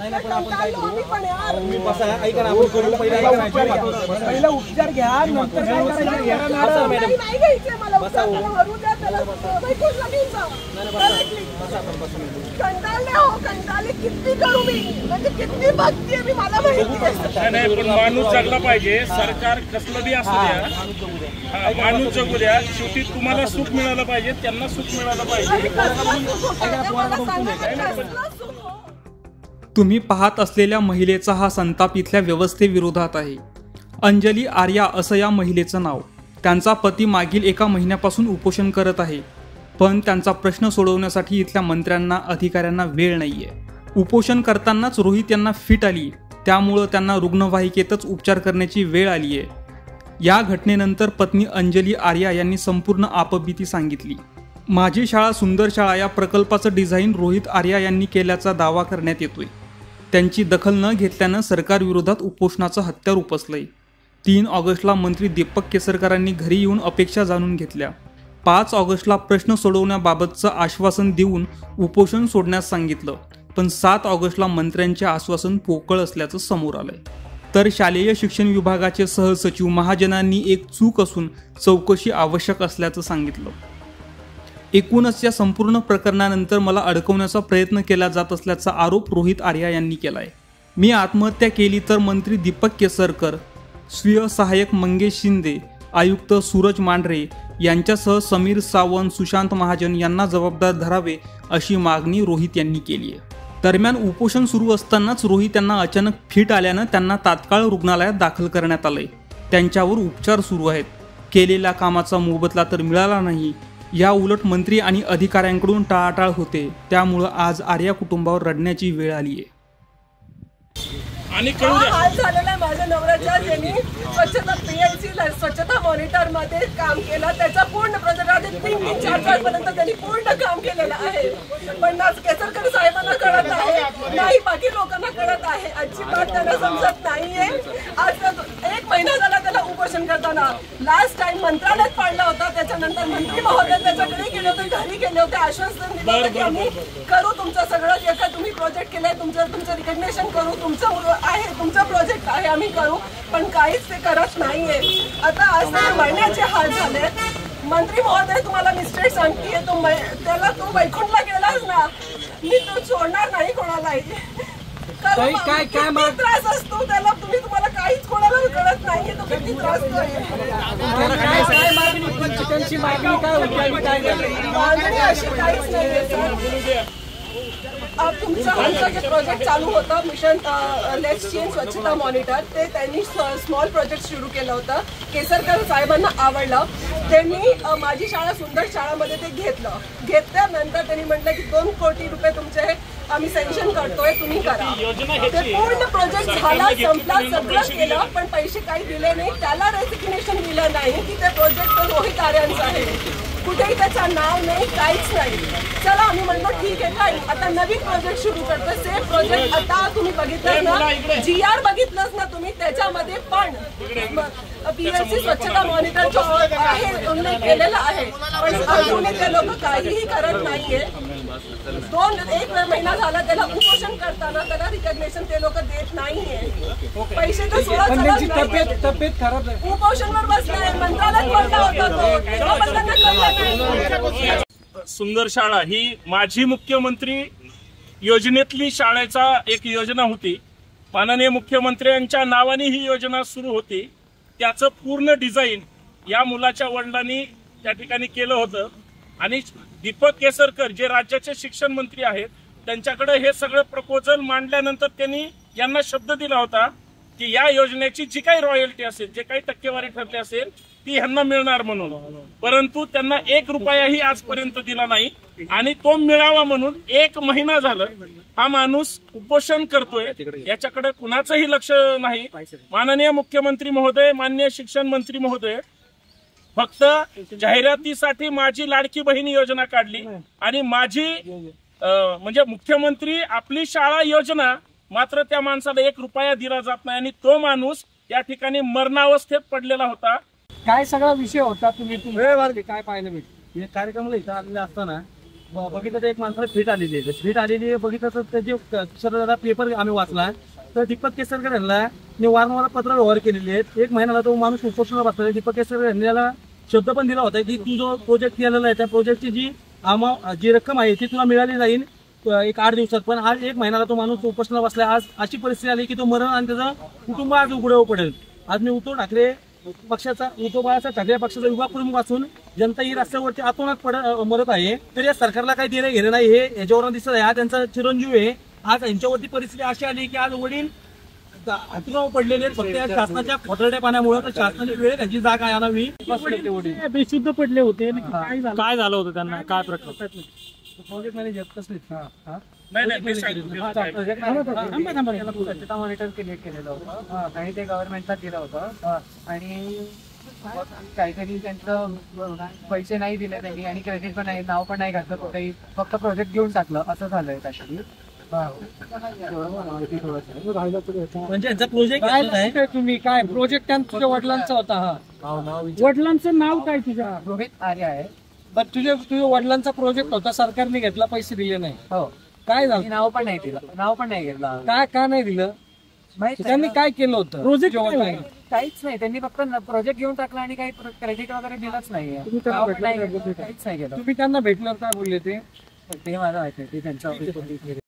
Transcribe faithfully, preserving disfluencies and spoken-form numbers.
नाही नाही, पण आपण काय करू, तुम्ही बसा, ऐका ना, आपण करू पहिला ऐका ना, पहिला उपचार घ्या, नंतर काय करायचं घ्या. बसा मॅडम, नाही घ्यायचे मला उपचार, हरू द्या त्याला, बायकोला घेऊन जा. बसा आपण बसून. कंटाळले हो, कंटाळले किती करू मी, म्हणजे किती बघते मी, मला माहिती आहे. नाही पण माणूस जगला पाहिजे, सरकार कसलं बी असू द्या, माणूस जगू द्या, शेवटी तुम्हाला सुख मिळालं पाहिजे, त्यांना सुख मिळालं पाहिजे. तुम्ही पाहत असलेल्या महिलेचा हा संताप इथल्या व्यवस्थेविरोधात आहे. अंजली आर्या असं या महिलेचं नाव. त्यांचा पती मागील एका महिन्यापासून उपोषण करत आहे, पण त्यांचा प्रश्न सोडवण्यासाठी इथल्या मंत्र्यांना अधिकाऱ्यांना वेळ नाहीये. उपोषण करतानाच रोहित यांना फिट आली, त्यामुळं त्यांना रुग्णवाहिकेतच उपचार करण्याची वेळ आली आहे. या घटनेनंतर पत्नी अंजली आर्या यांनी संपूर्ण आपबीती सांगितली. माझी शाळा सुंदर शाळा या प्रकल्पाचं डिझाईन रोहित आर्या यांनी केल्याचा दावा करण्यात येतोय. त्यांची दखल न घेतल्यानं सरकारविरोधात उपोषणाचं हत्यार उपसलंय. तीन ऑगस्टला मंत्री दीपक केसरकरांनी घरी येऊन अपेक्षा जाणून घेतल्या. पाच ऑगस्टला प्रश्न सोडवण्याबाबतचं आश्वासन देऊन उपोषण सोडण्यास सांगितलं, पण सात ऑगस्टला मंत्र्यांचे आश्वासन पोकळ असल्याचं समोर आलंय. तर शालेय शिक्षण विभागाचे सहसचिव महाजनांनी एक चूक असून चौकशी आवश्यक असल्याचं सांगितलं. एकूणच या संपूर्ण प्रकरणानंतर मला अडकवण्याचा प्रयत्न केला जात असल्याचा आरोप रोहित आर्या यांनी केलाय. मी आत्महत्या केली तर मंत्री दीपक केसरकर, स्वीय सहाय्यक मंगेश शिंदे, आयुक्त सूरज मांढरे यांच्यासह समीर सावंत, सुशांत महाजन यांना जबाबदार धरावे अशी मागणी रोहित यांनी केली आहे. दरम्यान उपोषण सुरू असतानाच रोहित यांना अचानक फिट आल्यानं त्यांना तात्काळ रुग्णालयात दाखल करण्यात आलंय. त्यांच्यावर उपचार सुरू आहेत. केलेल्या कामाचा मोबदला तर मिळाला नाही. या उलट मंत्री आणि अधिकाऱ्यांकडून टाळाटाळ होते, त्यामुळं आज आर्या कुटुंबावर रडण्याची वेळ आली आहे. आणि कळू द्या, हाल झालेला आहे माझ्या नवऱ्याच्या, ज्यांनी स्वच्छता पीएलसी स्वच्छता मॉनिटर मध्ये काम केलं, त्याचा पूर्ण प्रोजेक्ट आधी तीन तीन चार चार पर्यंत त्यांनी पूर्ण काम केलेलं आहे. पण आज केसरकर साहेबांना कळत आहे नाही, बाकी लोकांना कळत आहे, अजिबात त्यांना समजत नाहीये. आज एक महिना झाला त्याला उपोषण करताना. लास्ट टाइम मंत्रालयात पाडला होता, त्याच्यानंतर मंत्री महोदय त्याच्याकडे गेले होते, घरी गेले होते, आश्वासन दिलं होतं की आम्ही करू तुमचं सगळं, जे काय तुम्ही प्रोजेक्ट केलंय तुमचं तुमचं रिकग्नेशन करू, तुमचं आहे तुमचा प्रोजेक्ट आहे आम्ही करू, पण काहीच ते करत नाहीये. आता आज त्याचे महिन्याचे हाल झाले. मंत्री महोदय तुम्हाला मिस्टेक सांगतेय, तो त्याला तू वैकुंठला गेलास ना, मी तू सोडणार नाही कोणालाही. काय काय त्रास असतो त्याला, तुम्ही तुम्हाला काहीच कोणाला कळत नाहीये तो किती त्रास मागणी अशी काहीच नाहीये. तुमचं आमचं जे प्रोजेक्ट चालू होतं मिशन लेट्स चेंज स्वच्छता मॉनिटर, ते त्यांनी स्मॉल प्रोजेक्ट सुरू केलं होतं. केसरकर साहेबांना आवडलं, त्यांनी माझी शाळा सुंदर शाळामध्ये ते घेतलं. घेतल्यानंतर त्यांनी म्हटलं की दोन कोटी रुपये तुमचे आम्ही सँक्शन करतोय, तुम्ही करा. ते पूर्ण प्रोजेक्ट झाला, संपला, सगळं केलं, पण पैसे काही दिले नाही. त्याला रेसिग्नेशन दिलं नाही की ते प्रोजेक्ट रोहित आर्यांचं आहे, कुठेही त्याचं नाव नाही, काहीच नाही. चला आम्ही म्हणतो ठीक आहे, काय आता नवीन प्रोजेक्ट सुरू करतो. सेम प्रोजेक्ट आता तुम्ही बघितलं ना, जी आर बघितलंच ना तुम्ही, त्याच्यामध्ये पण पीएलसी स्वच्छता मॉनिटर जो आहे उल्लेख केलेला आहे, पण अजून ते लोक काहीही करत नाहीये. दोन एक महिना झाला त्याला उपोषण करताना, त्याला रिकग्नेशन ते लोक देत नाहीये. पैसे तर तब्येत खराब आहे, उपोषणवर बसलाय, मंत्रालयात पडला होता तो, तेव्हा पण त्यांना कळलं नाही. सुंदर शाळा ही माझी मुख्यमंत्री योजनेतली शाळेचा एक योजना होती. माननीय मुख्यमंत्र्यांच्या नावाने ही योजना सुरू होती. त्याचं पूर्ण डिझाईन या मुलाच्या वडिलांनी त्या ठिकाणी केलं होतं आणि दीपक केसरकर जे राज्याचे शिक्षण मंत्री आहेत त्यांच्याकडे हे सगळं प्रपोजल मांडल्यानंतर त्यांनी यांना शब्द दिला होता की या योजनेची जी काही रॉयल्टी असेल, जे काही टक्केवारी ठरली असेल ती ह्यांना मिळणार म्हणून. परंतु त्यांना एक रुपयाही आजपर्यंत दिला नाही आणि तो मिळावा म्हणून एक महिना झालं हा माणूस उपोषण करतोय, याच्याकडे कुणाचंही लक्ष नाही. माननीय मुख्यमंत्री महोदय, माननीय शिक्षण मंत्री महोदय फक्त जाहिरातीसाठी माझी लाडकी बहीण योजना काढली आणि माझी म्हणजे मुख्यमंत्री आपली शाळा योजना, मात्र त्या माणसाला एक रुपया दिला जात नाही आणि तो माणूस या ठिकाणी मरणावस्थेत पडलेला होता. काय सगळा विषय होता, तुम्ही काय पाहिलं? मी कार्यक्रमाला इथं आलेले असताना ब- बघितलं तर एक माणसाला फिट आलेली आहे फिट आलेली आहे बघितलं तर त्याचे केसरकरला पेपर आम्ही वाचला तर दीपक केसरकर यांना मी वारंवार पत्र व्यवहार केलेले आहेत. एक महिन्याला तो माणूस उपोषणाला बसला. दीपक केसरकर यांनी याला शब्द पण दिला होता की तू जो प्रोजेक्ट केलेला आहे त्या प्रोजेक्टची जी अमाऊंट जी रक्कम आहे ती तुला मिळाली जाईल एक आठ दिवसात. पण आज एक महिन्याला तो माणूस उपोषणाला बसला. आज अशी परिस्थिती आली की तो मरण आणि त्याचं कुटुंब आज उघड्यावर पडेल. आज मी उद्धव ठाकरे पक्षाचा उद्धव बाळासाहेब ठाकरे पक्षाचा युवा प्रमुख असून जनता ही रस्त्यावरती आतोनात पड मरत आहे. तर या सरकारला काही देणं घेणं नाही हे याच्यावरून दिसत आहे. हा त्यांचा चिरंजीव आहे. आज यांच्यावरती परिस्थिती अशी आली की आज वडील हातून पडलेले आहेत. फक्त या शासनाच्या खोटरड्या पाण्यामुळे तर शासनाची वेळ त्यांची जागा आणावी. बेशुद्ध पडले होते काय झालं होतं त्यांना काय प्रकार प्रोजेक्ट मॅनेजर कसले नाही नाही मी सांगतो. स्वच्छता मॉनिटर क्रिएट केलेलं होतं आणि ते गव्हर्नमेंटला दिलं होतं आणि काहीतरी त्यांचं पैसे नाही दिले त्यांनी आणि क्रेडिट पण नाही नाव पण नाही घातलं कुठेही फक्त प्रोजेक्ट घेऊन टाकलं असं झालंय त्यासाठी. म्हणजे यांचा प्रोजेक्ट आहे. तुम्ही काय प्रोजेक्ट तुझ्या वडिलांचा होता हा वडिलांचं नाव काय तुझ्या रोहित आर्य आहे. बरं तुझ्या तुझ्या वडिलांचा प्रोजेक्ट होता सरकारने घेतला पैसे दिले नाही हो काय झालं नाव पण नाही दिलं नाव पण नाही घेतलं काय का नाही दिलं त्यांनी काय केलं होतं प्रोजेक्ट काहीच नाही त्यांनी फक्त प्रोजेक्ट घेऊन टाकला आणि काही क्रेडिट वगैरे दिलंच नाही काहीच नाही केलं तुम्ही त्यांना भेटल्यावर काय बोलले ते ते मला माहिती ते त्यांच्या